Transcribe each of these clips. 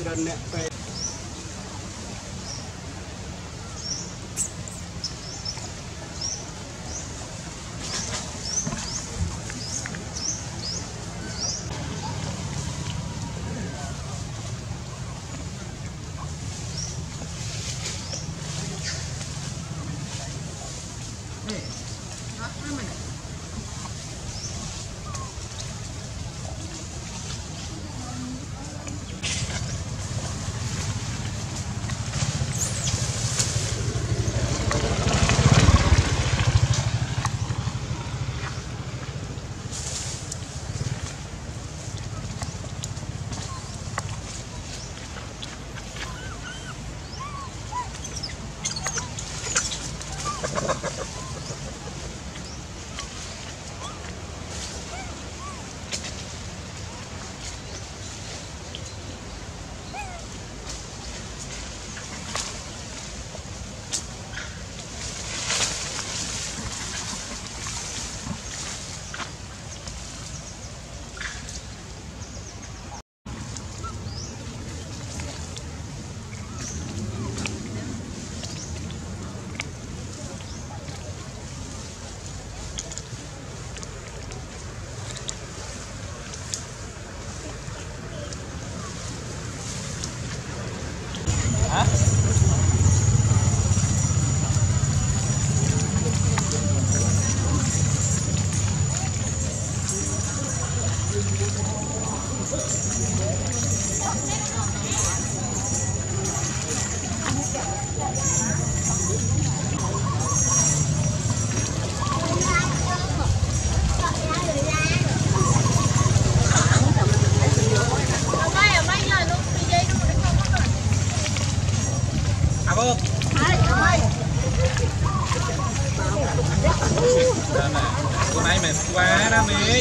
Quá đó mẹ.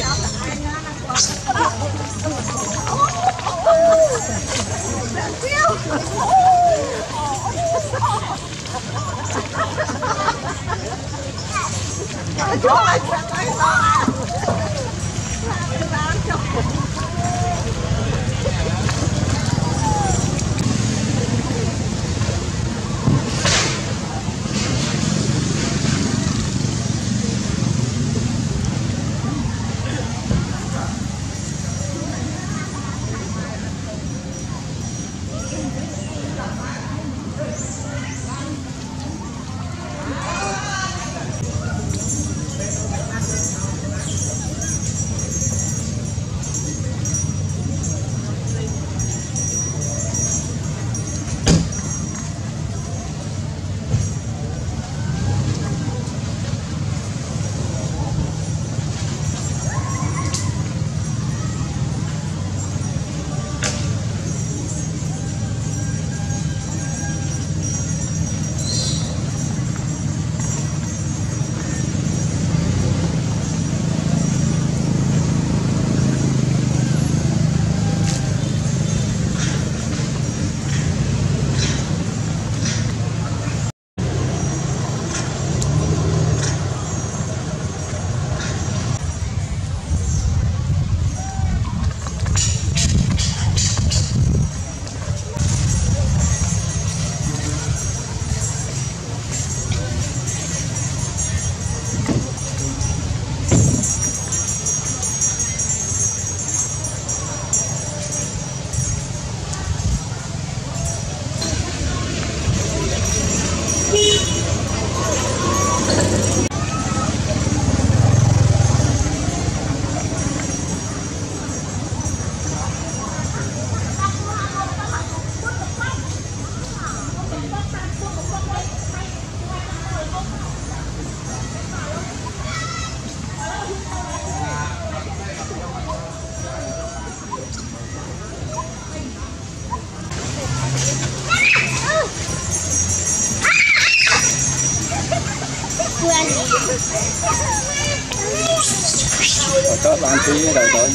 Có bạn tí đầu tới.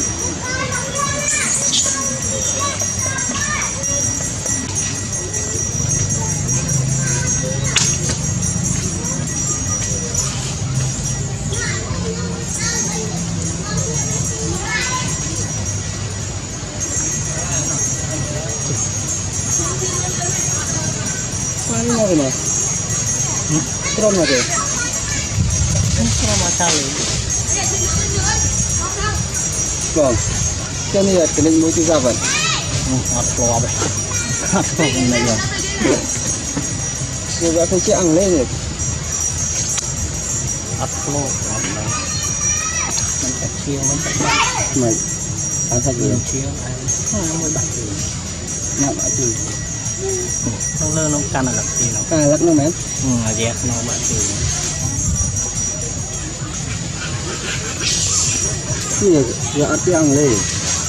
nào vậy này? Trộm nào vậy? Trộm mà sao vậy? Vâng. Cho nên là cái định mũi ra vậy. Hạt cỏ vậy. Hạt cỏ này rồi. Rồi phải che ăn lên rồi. Hạt cỏ đó. Mình phải chiêu mình phải bắt. Mày ăn thật nhiều. Chiêu ăn. Không mới bắt được. Nặng ở từ. Nó lên nó cắn là gì nó. À lắc nó mến. Dẹp nó bắt được. Cái gì giờ ăn che ăn lên.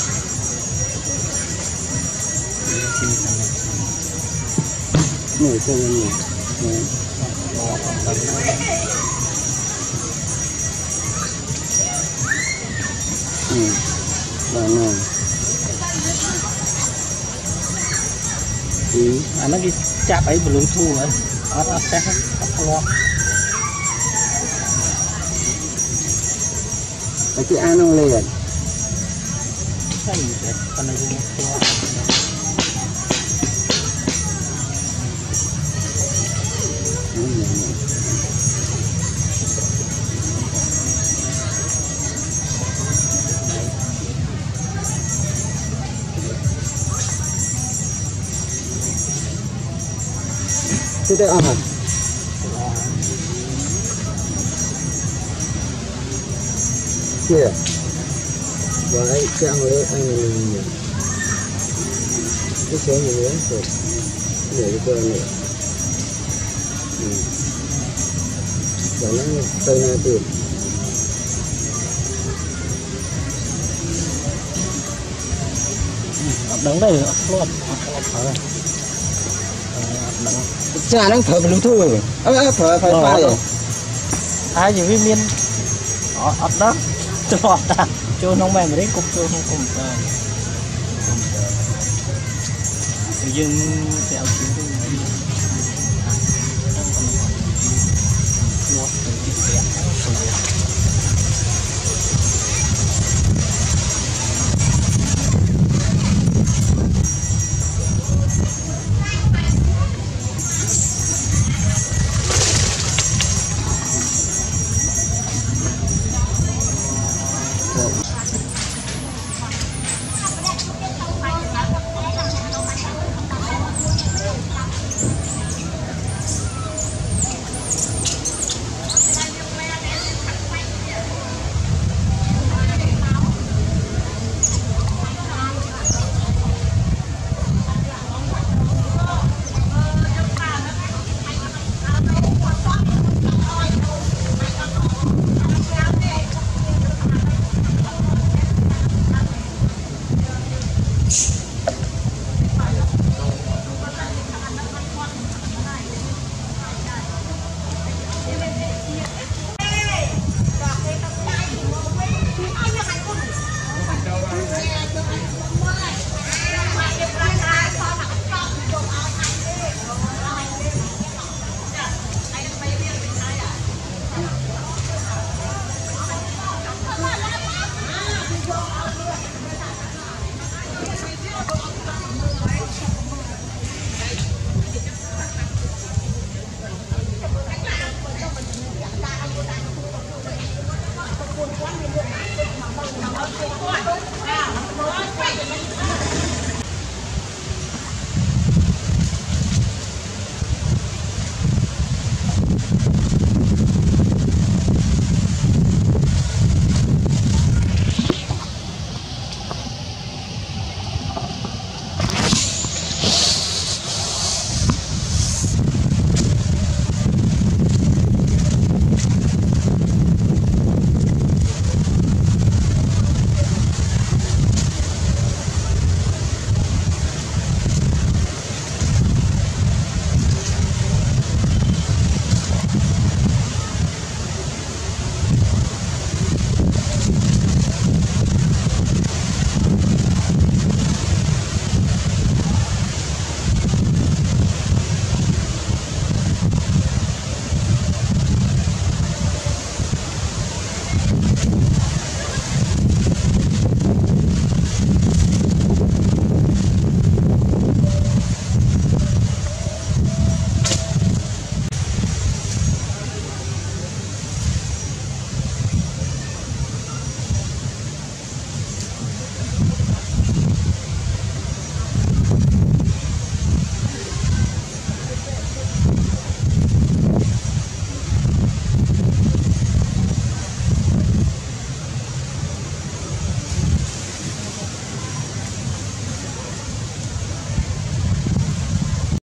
Nổi cho mình nổi. Đó này. Nó đi chạp ấy vừa lưỡi thu rồi. Nó sẽ lo. Cái ăn nó lên. Cái gì vậy? Con này cũng to. Thế đây ăn hả? Kìa. Vậy cái ăn lấy anh này. Cái số này nữa rồi. Để cho nữa. Đó là tay này tiền. Đứng đây luôn. Chả đang thở vào lưu thu rồi. Thở phải rồi. Ai gì miên ở đó cho ta cho nông mèo mà đấy cũng cho không cùng ta dừng theo chuyến đi nuốt từ chiếc xe